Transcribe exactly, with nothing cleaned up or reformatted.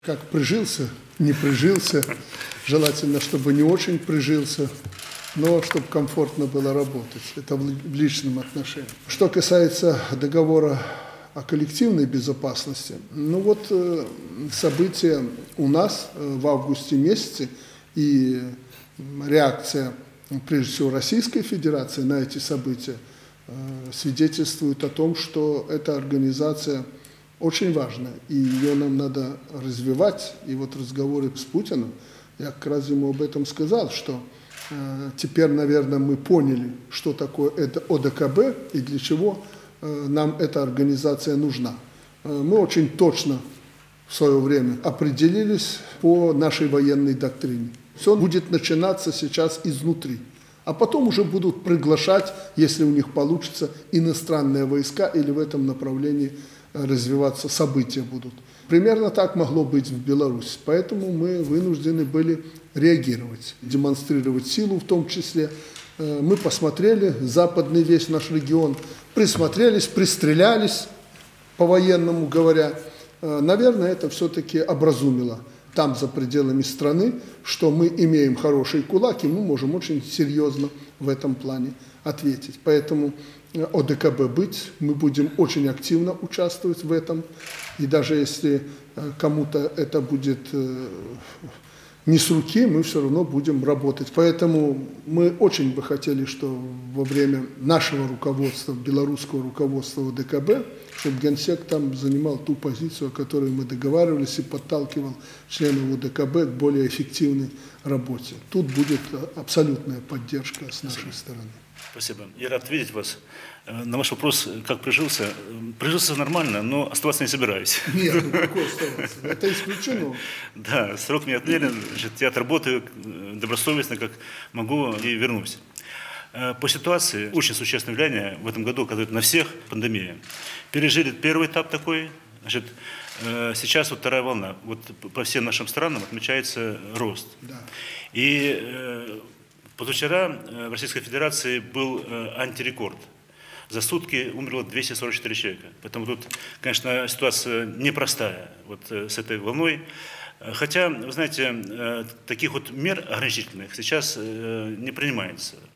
Как прижился, не прижился, желательно, чтобы не очень прижился, но чтобы комфортно было работать. Это в личном отношении. Что касается договора о коллективной безопасности, ну вот события у нас в августе месяце и реакция, прежде всего, Российской Федерации на эти события свидетельствует о том, что эта организация очень важная, и ее нам надо развивать. И вот разговоры с Путиным, я как раз ему об этом сказал, что э, теперь, наверное, мы поняли, что такое это О Дэ Ка Бэ и для чего э, нам эта организация нужна. Э, мы очень точно в свое время определились по нашей военной доктрине. Все будет начинаться сейчас изнутри, а потом уже будут приглашать, если у них получится, иностранные войска или в этом направлении развиваться события будут. Примерно так могло быть в Беларуси. Поэтому мы вынуждены были реагировать, демонстрировать силу в том числе. Мы посмотрели западный весь наш регион, присмотрелись, пристрелялись, по-военному говоря. Наверное, это все-таки образумило там, за пределами страны, что мы имеем хороший кулак, и мы можем очень серьезно в этом плане ответить. Поэтому О Дэ Ка Бэ быть, мы будем очень активно участвовать в этом. И даже если кому-то это будет не с руки, мы все равно будем работать. Поэтому мы очень бы хотели, что во время нашего руководства, белорусского руководства О Дэ Ка Бэ, чтобы Генсек там занимал ту позицию, о которой мы договаривались, и подталкивал членов О Дэ Ка Бэ к более эффективной работе. Тут будет абсолютная поддержка с нашей стороны. Спасибо. Я рад видеть вас. На ваш вопрос, как прижился, прижился нормально, но оставаться не собираюсь. Нет, ну какой оставаться? Это исключено. Да, срок мне отмерен, значит, я отработаю добросовестно, как могу, и вернусь. По ситуации очень существенное влияние в этом году оказывает на всех пандемия. Пережили первый этап такой, значит, сейчас вот вторая волна. Вот по всем нашим странам отмечается рост. Да. И позавчера в Российской Федерации был антирекорд. За сутки умерло двести сорок четыре человека. Поэтому тут, конечно, ситуация непростая вот с этой волной. Хотя, вы знаете, таких вот мер ограничительных сейчас не принимается.